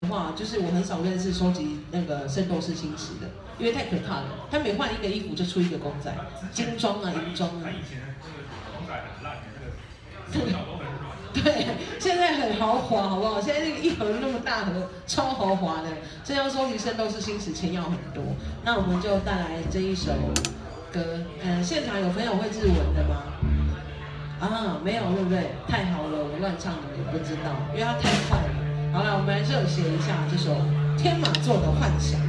话，就是我很少认识收集那个《圣斗士星矢》的，因为太可怕了。他每换一个衣服就出一个公仔，金装啊、银装啊。 他以前那个公仔很烂，那个手脚都很软。 对，现在很豪华，好不好？现在那个一盒那么大盒，超豪华的。真要收集《圣斗士星矢》，钱要很多。那我们就带来这一首歌。现场有朋友会日文的吗？啊，没有，对不对？太好了，我乱唱的也不知道，因为它太快了。好了，我们来热血一下这首《天马座的幻想》。